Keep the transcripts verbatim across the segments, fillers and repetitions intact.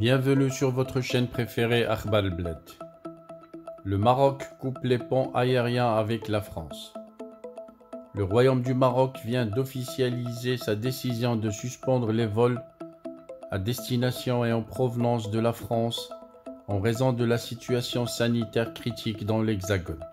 Bienvenue sur votre chaîne préférée Akhbar el-Bled. Le Maroc coupe les ponts aériens avec la France. Le Royaume du Maroc vient d'officialiser sa décision de suspendre les vols à destination et en provenance de la France en raison de la situation sanitaire critique dans l'Hexagone.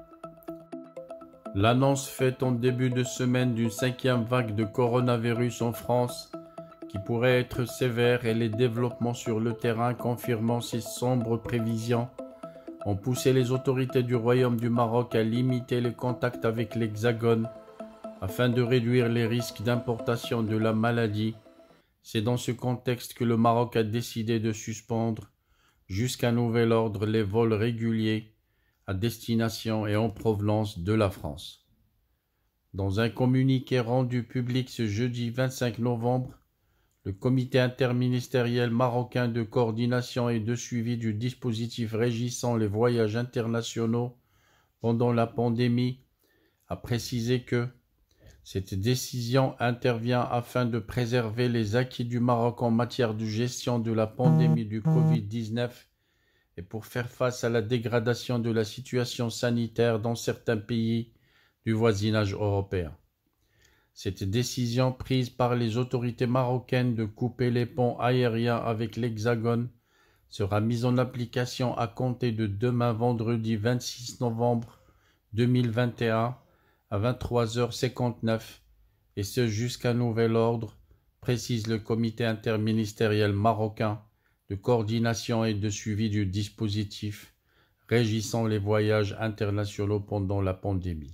L'annonce faite en début de semaine d'une cinquième vague de coronavirus en France qui pourrait être sévère et les développements sur le terrain confirmant ces sombres prévisions ont poussé les autorités du Royaume du Maroc à limiter les contacts avec l'Hexagone afin de réduire les risques d'importation de la maladie. C'est dans ce contexte que le Maroc a décidé de suspendre jusqu'à nouvel ordre les vols réguliers à destination et en provenance de la France. Dans un communiqué rendu public ce jeudi vingt-cinq novembre, le comité interministériel marocain de coordination et de suivi du dispositif régissant les voyages internationaux pendant la pandémie a précisé que cette décision intervient afin de préserver les acquis du Maroc en matière de gestion de la pandémie du covid dix-neuf et pour faire face à la dégradation de la situation sanitaire dans certains pays du voisinage européen. Cette décision prise par les autorités marocaines de couper les ponts aériens avec l'Hexagone sera mise en application à compter de demain vendredi vingt-six novembre deux mille vingt et un à vingt-trois heures cinquante-neuf et ce jusqu'à nouvel ordre, précise le comité interministériel marocain de coordination et de suivi du dispositif régissant les voyages internationaux pendant la pandémie.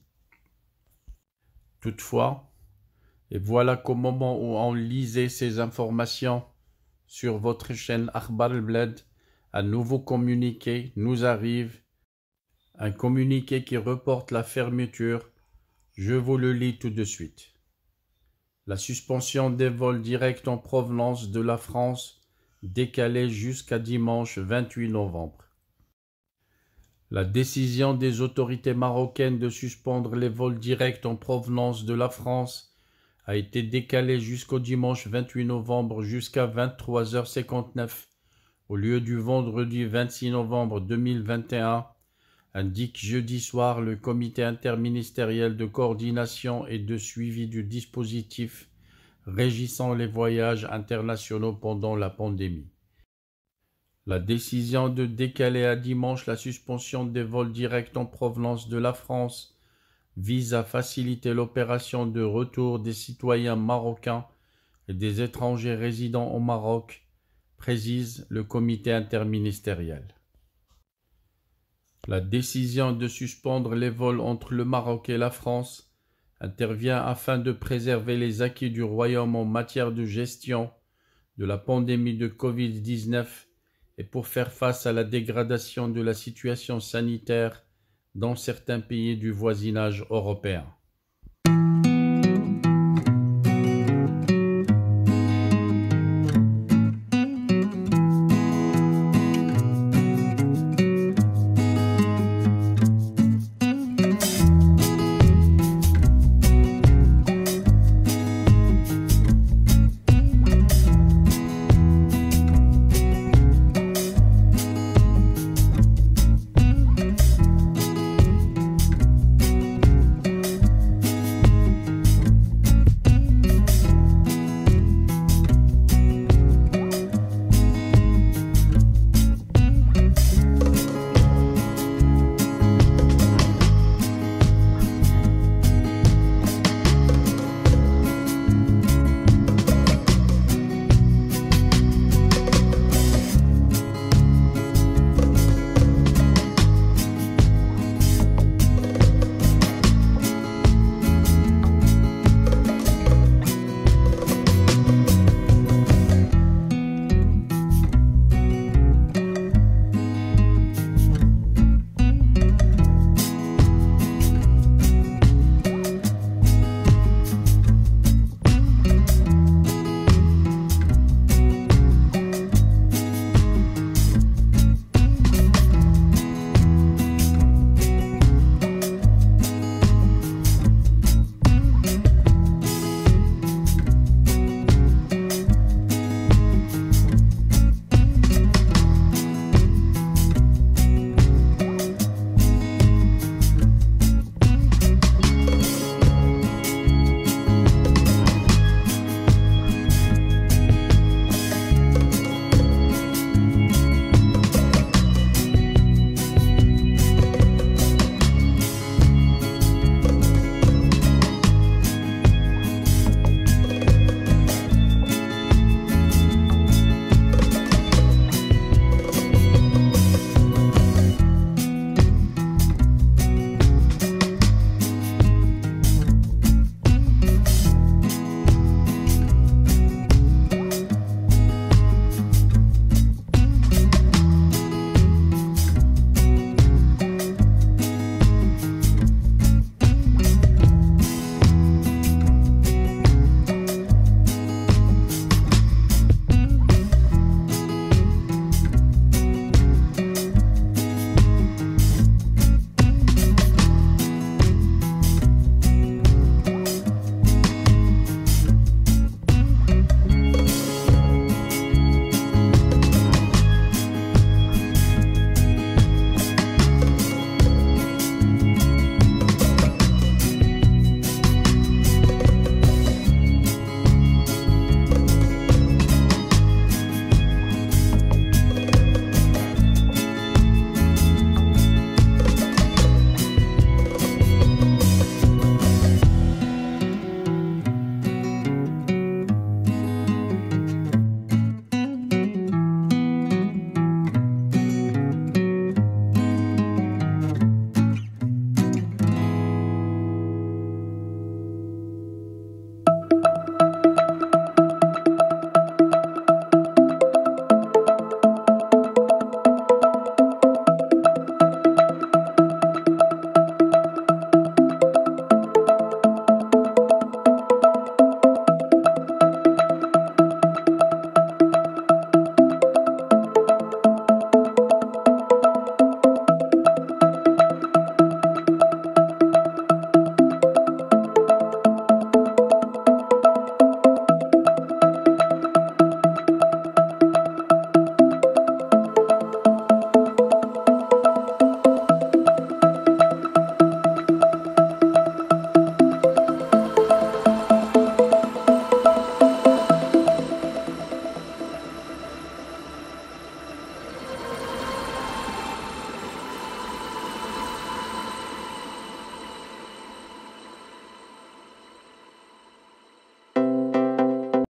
Toutefois, et voilà qu'au moment où on lisait ces informations sur votre chaîne Akhbar el-Bled, un nouveau communiqué nous arrive, un communiqué qui reporte la fermeture. Je vous le lis tout de suite. La suspension des vols directs en provenance de la France décalée jusqu'à dimanche vingt-huit novembre. La décision des autorités marocaines de suspendre les vols directs en provenance de la France a été décalée jusqu'au dimanche vingt-huit novembre jusqu'à vingt-trois heures cinquante-neuf au lieu du vendredi vingt-six novembre deux mille vingt et un, indique jeudi soir le comité interministériel de coordination et de suivi du dispositif régissant les voyages internationaux pendant la pandémie. La décision de décaler à dimanche la suspension des vols directs en provenance de la France vise à faciliter l'opération de retour des citoyens marocains et des étrangers résidant au Maroc, précise le comité interministériel. La décision de suspendre les vols entre le Maroc et la France intervient afin de préserver les acquis du Royaume en matière de gestion de la pandémie de covid dix-neuf et pour faire face à la dégradation de la situation sanitaire dans certains pays du voisinage européen.